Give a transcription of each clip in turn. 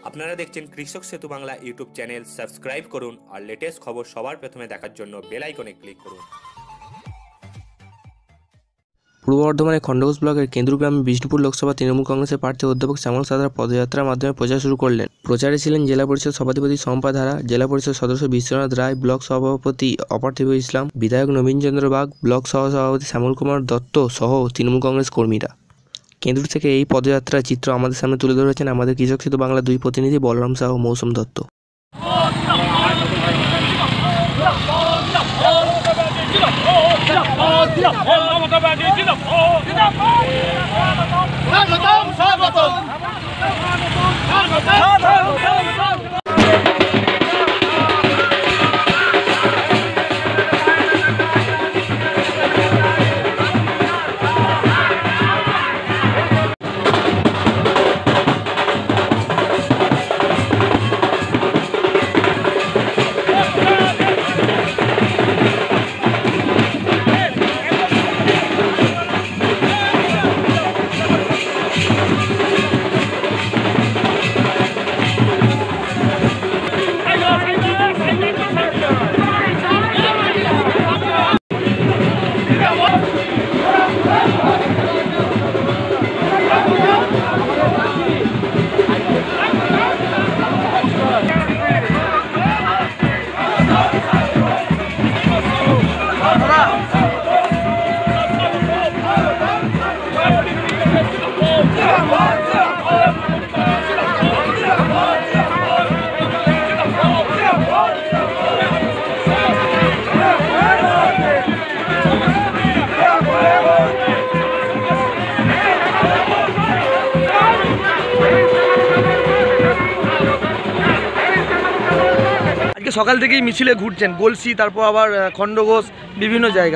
আপনারা দেখছেন কৃষক সেতু বাংলা ইউটিউব চ্যানেল। সাবস্ক্রাইব করুন আর লেটেস্ট খবর সবার প্রথমে দেখার জন্য বেল আইকনে ক্লিক করুন। পূর্ব বর্ধমানের খণ্ডঘোষ ব্লকের কেন্দুর গ্রামে বিষ্ণুপুর লোকসভা তৃণমূল কংগ্রেসের প্রার্থী অধ্যাপক শ্যামল সাঁতরা পদযাত্রার মাধ্যমে প্রচার শুরু করলেন। প্রচারে ছিলেন জেলা পরিষদ সভাধিপতি শম্পা ধারা, জেলা পরিষদ সদস্য বিশ্বনাথ রায়, ব্লক সভাপতি অপার্থিব ইসলাম, বিধায়ক নবীন চন্দ্র বাগ, ব্লক সহসভাপতি শ্যামল কুমার দত্ত সহ তৃণমূল কংগ্রেস কর্মীরা। কেন্দুর থেকে এই পদযাত্রার চিত্র আমাদের সামনে তুলে ধরেছেন আমাদের কৃষক সেতু বাংলা 2 প্রতিনিধি বলরাম সাহ ও মৌসুম দত্ত। সকাল থেকেই মিছিলে ঘুরছেন, গলসি, তারপর আবার খণ্ডঘোষ, বিভিন্ন জায়গা।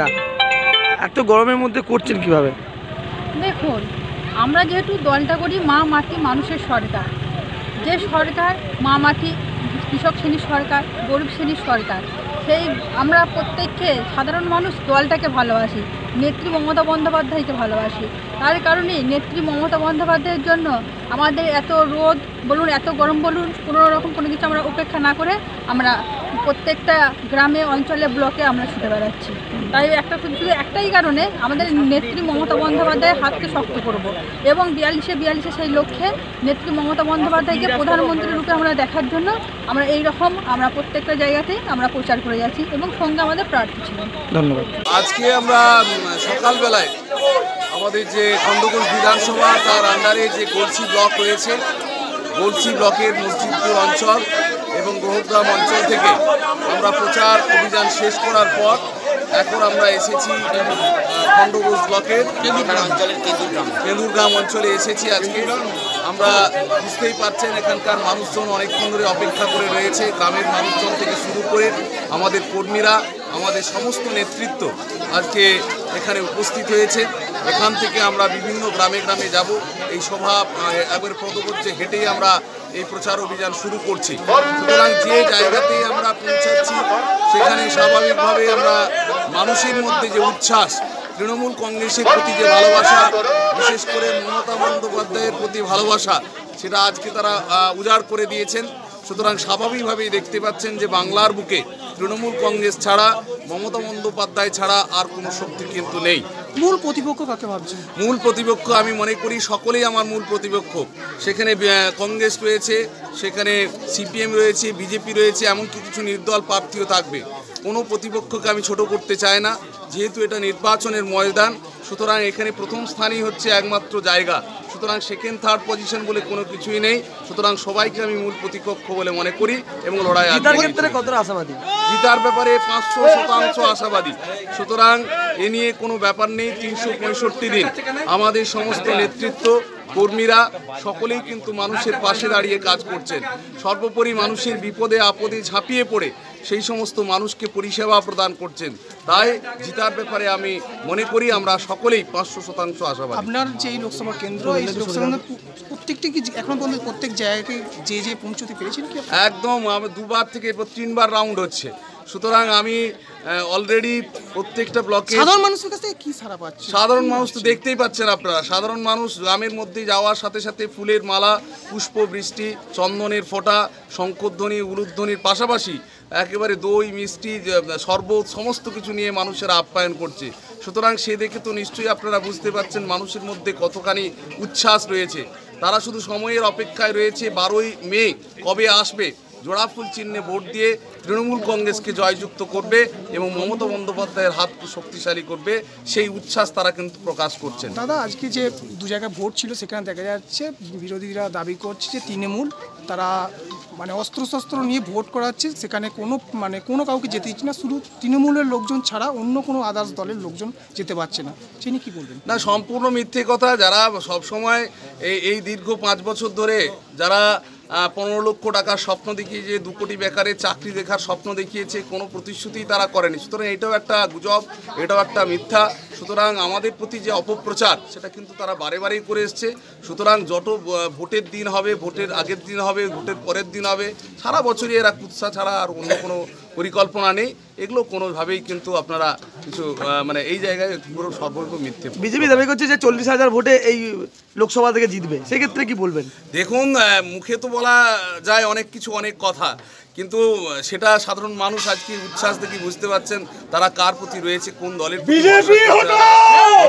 এত গরমের মধ্যে করছেন কিভাবে? দেখুন, আমরা যেহেতু দলটা করি মা মাটি মানুষের সরকার, যে সরকার মা মাটি কৃষক শ্রেণীর সরকার, গরিব শ্রেণীর সরকার, সেই আমরা প্রত্যেককে সাধারণ মানুষ দলটাকে ভালোবাসি, নেত্রী মমতা বন্দ্যোপাধ্যায়কে ভালোবাসি। তার কারণেই নেত্রী মমতা বন্দ্যোপাধ্যায়ের জন্য আমাদের এত রোদ বলুন, এত গরম বলুন, কোনো রকম কোনো কিছু আমরা উপেক্ষা না করে আমরা প্রত্যেকটা গ্রামে, অঞ্চলে, ব্লকে আমরা ছুটে বেড়াচ্ছি। তাই শুধু একটাই কারণে, আমাদের নেত্রী মমতা বন্দ্যোপাধ্যায়ের হাতকে শক্ত করব এবং 42-এ সেই লক্ষ্যে নেত্রী মমতা বন্দ্যোপাধ্যায়কে প্রধানমন্ত্রী রূপে আমরা দেখার জন্য আমরা আমরা প্রত্যেকটা জায়গাতেই আমরা প্রচার করে যাচ্ছি এবং সঙ্গে আমাদের প্রার্থী ছিলেন। ধন্যবাদ। আজকে আমরা সকালবেলায় আমাদের যে খণ্ডঘোষ বিধানসভা তার আন্ডারে যে গলসি ব্লক রয়েছে, গলসি ব্লকের মসজিদপুর অঞ্চল এবং গ্রহগ্রাম অঞ্চল থেকে আমরা প্রচার অভিযান শেষ করার পর এখন আমরা এসেছি খণ্ডঘোষ ব্লকের কেন্দুরগ্রাম অঞ্চলে এসেছি। আজকে আমরা বুঝতেই পারছেন এখানকার মানুষজন অনেকক্ষণ ধরে অপেক্ষা করে রয়েছে। গ্রামের মানুষজন থেকে শুরু করে আমাদের কর্মীরা, আমাদের সমস্ত নেতৃত্ব আজকে এখানে উপস্থিত হয়েছে। এখান থেকে আমরা বিভিন্ন গ্রামে গ্রামে যাব। এই সভা একবার পদপথে হেঁটেই আমরা এই প্রচার অভিযান শুরু করছি। সুতরাং যে জায়গাতেই আমরা পৌঁছাচ্ছি সেখানে স্বাভাবিকভাবে আমরা মানুষের মধ্যে যে উচ্ছ্বাস, তৃণমূল কংগ্রেসের প্রতি যে ভালোবাসা, বিশেষ করে মমতা বন্দ্যোপাধ্যায়ের প্রতি ভালোবাসা, সেটা আজকে তারা উজাড় করে দিয়েছেন। সুতরাং স্বাভাবিকভাবেই দেখতে পাচ্ছেন যে বাংলার বুকে তৃণমূল কংগ্রেস ছাড়া, মমতা বন্দ্যোপাধ্যায় ছাড়া আর কোনো শক্তি কিন্তু নেই। মূল প্রতিপক্ষ কাকে ভাবছেন? মূল প্রতিপক্ষ আমি মনে করি সকলেই আমার মূল প্রতিপক্ষ। সেখানে কংগ্রেস রয়েছে, সেখানে সিপিএম রয়েছে, বিজেপি রয়েছে, এমনকি কিছু নির্দল প্রার্থীও থাকবে। কোনো প্রতিপক্ষকে আমি ছোট করতে চাই না, যেহেতু এটা নির্বাচনের ময়দান। সুতরাং এখানে প্রথম স্থানই হচ্ছে একমাত্র জায়গা। সুতরাং সেকেন্ড থার্ড পজিশন বলে কোনো কিছুই নেই। সুতরাং সবাইকে আমি মূল প্রতিপক্ষ বলে মনে করি এবং লড়াই কতটা আশাবাদী? জিতার ব্যাপারে 500% আশাবাদী। সুতরাং এ নিয়ে কোনো ব্যাপার নেই। 365 দিন আমাদের সমস্ত নেতৃত্ব, কর্মীরা সকলেই কিন্তু মানুষের পাশে দাঁড়িয়ে কাজ করছেন। সর্বোপরি মানুষের বিপদে আপদে ঝাঁপিয়ে পড়ে সেই সমস্ত মানুষকে পরিষেবা প্রদান করছেন। তাই জিতার ব্যাপারে আমি মনে করি আমরা সকলেই 500% আশাবাদী। আপনার যে এই লোকসভা কেন্দ্র, এই লোকসভা প্রত্যেকটি কি এখন পর্যন্ত প্রত্যেক জায়গায় যে পৌঁছতে পেরেছেন কি? একদম, 2বার থেকে 3বার রাউন্ড হচ্ছে। সুতরাং আমি অলরেডি প্রত্যেকটা ব্লকে সাধারণ মানুষের কাছে কি সারা পাচ্ছে? সাধারণ মানুষ তো দেখতেই পাচ্ছেন আপনারা, সাধারণ মানুষ গ্রামের মধ্যে যাওয়ার সাথে সাথে ফুলের মালা, পুষ্প বৃষ্টি, চন্দনের ফোঁটা, শঙ্খধ্বনি, উলুধ্বনির পাশাপাশি একেবারে দই মিষ্টি শরবত সমস্ত কিছু নিয়ে মানুষেরা আপ্যায়ন করছে। সুতরাং সে দেখে তো নিশ্চয়ই আপনারা বুঝতে পারছেন মানুষের মধ্যে কতখানি উচ্ছ্বাস রয়েছে। তারা শুধু সময়ের অপেক্ষায় রয়েছে 12ই মে কবে আসবে, জোড়া ফুল চিহ্নে ভোট দিয়ে তৃণমূল কংগ্রেসকে জয়যুক্ত করবে এবং মমতা বন্দ্যোপাধ্যায়ের হাত শক্তিশালী করবে, সেই উচ্ছ্বাস তারা কিন্তু প্রকাশ করছেন। দাদা, আজকে যে দু জায়গায় ভোট ছিল সেখানে দেখা যাচ্ছে বিরোধীরা দাবি করছে যে তৃণমূল তারা মানে অস্ত্রশস্ত্র নিয়ে ভোট করাচ্ছে, সেখানে কোনো কাউকে যেতে দিচ্ছে না, শুধু তৃণমূলের লোকজন ছাড়া অন্য কোনো আদার্স দলের লোকজন যেতে পারছে না। তিনি কি বলবেন? না, সম্পূর্ণ মিথ্যে কথা। যারা সবসময় এই দীর্ঘ 5 বছর ধরে যারা 15 লক্ষ টাকার স্বপ্ন দেখিয়ে যে 2 কোটি বেকারের চাকরি দেখার স্বপ্ন দেখিয়েছে, কোনো প্রতিশ্রুতি তারা করেনি। সুতরাং এটাও একটা গুজব, এটাও একটা মিথ্যা। সুতরাং আমাদের প্রতি যে অপপ্রচার সেটা কিন্তু তারা বারে বারেই করে এসছে। সুতরাং যত ভোটের দিন হবে, ভোটের আগের দিন হবে, ভোটের পরের দিন হবে, সারা বছরই এরা কুৎসা ছাড়া আর অন্য কোনো পরিকল্পনা নেই। এগুলো কোনোভাবেই কিন্তু আপনারা কিছু মানে এই জায়গায় পুরো সর্বৈব মিথ্যে। বিজেপি দাবি করছে যে 40,000 ভোটে এই লোকসভা থেকে জিতবে, সেক্ষেত্রে কি বলবেন? দেখুন, মুখে তো বলা যায় অনেক কিছু, অনেক কথা, কিন্তু সেটা সাধারণ মানুষ আজকে উচ্ছ্বাস দেখে বুঝতে পারছেন তারা কার প্রতি রয়েছে, কোন দলের প্রতি।